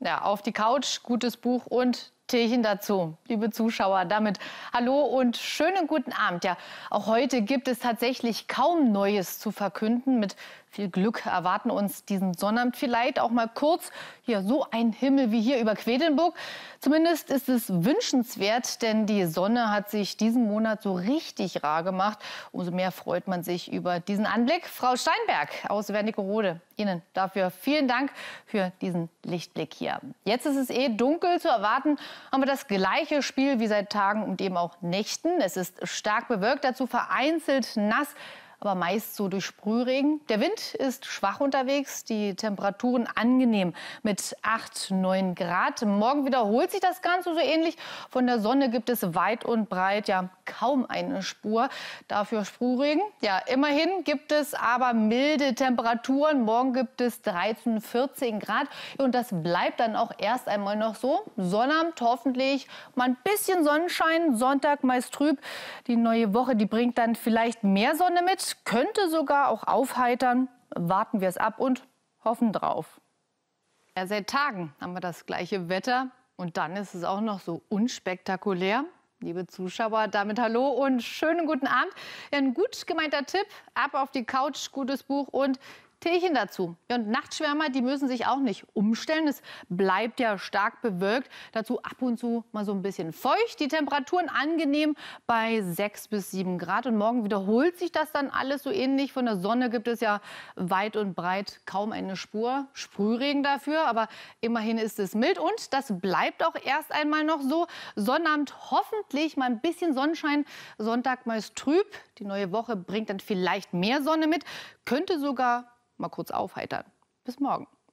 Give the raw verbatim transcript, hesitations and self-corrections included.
Ja, auf die Couch, gutes Buch und Teechen dazu. Liebe Zuschauer, damit hallo und schönen guten Abend. Ja, auch heute gibt es tatsächlich kaum Neues zu verkünden. Mit viel Glück erwarten uns diesen Sonnabend vielleicht auch mal kurz hier so ein Himmel wie hier über Quedlinburg. Zumindest ist es wünschenswert, denn die Sonne hat sich diesen Monat so richtig rar gemacht. Umso mehr freut man sich über diesen Anblick. Frau Steinberg aus Wernigerode, Ihnen dafür vielen Dank für diesen Lichtblick hier. Jetzt ist es eh dunkel zu erwarten, haben wir das gleiche Spiel wie seit Tagen und eben auch Nächten. Es ist stark bewölkt, dazu vereinzelt nass, aber meist so durch Sprühregen. Der Wind ist schwach unterwegs, die Temperaturen angenehm mit acht, neun Grad. Morgen wiederholt sich das Ganze so ähnlich. Von der Sonne gibt es weit und breit ja kaum eine Spur. Dafür Sprühregen. Ja, immerhin gibt es aber milde Temperaturen. Morgen gibt es dreizehn, vierzehn Grad. Und das bleibt dann auch erst einmal noch so. Sonnabend hoffentlich mal ein bisschen Sonnenschein. Sonntag meist trüb. Die neue Woche, die bringt dann vielleicht mehr Sonne mit. Könnte sogar auch aufheitern. Warten wir es ab und hoffen drauf. Ja, seit Tagen haben wir das gleiche Wetter und dann ist es auch noch so unspektakulär. Liebe Zuschauer, damit hallo und schönen guten Abend. Ein gut gemeinter Tipp, ab auf die Couch, gutes Buch und Teechen dazu. Ja, und Nachtschwärmer, die müssen sich auch nicht umstellen. Es bleibt ja stark bewölkt. Dazu ab und zu mal so ein bisschen feucht. Die Temperaturen angenehm bei sechs bis sieben Grad. Und morgen wiederholt sich das dann alles so ähnlich. Von der Sonne gibt es ja weit und breit kaum eine Spur. Sprühregen dafür, aber immerhin ist es mild. Und das bleibt auch erst einmal noch so. Sonnabend hoffentlich mal ein bisschen Sonnenschein. Sonntag meist trüb. Die neue Woche bringt dann vielleicht mehr Sonne mit. Könnte sogar mal kurz aufheitern. Bis morgen.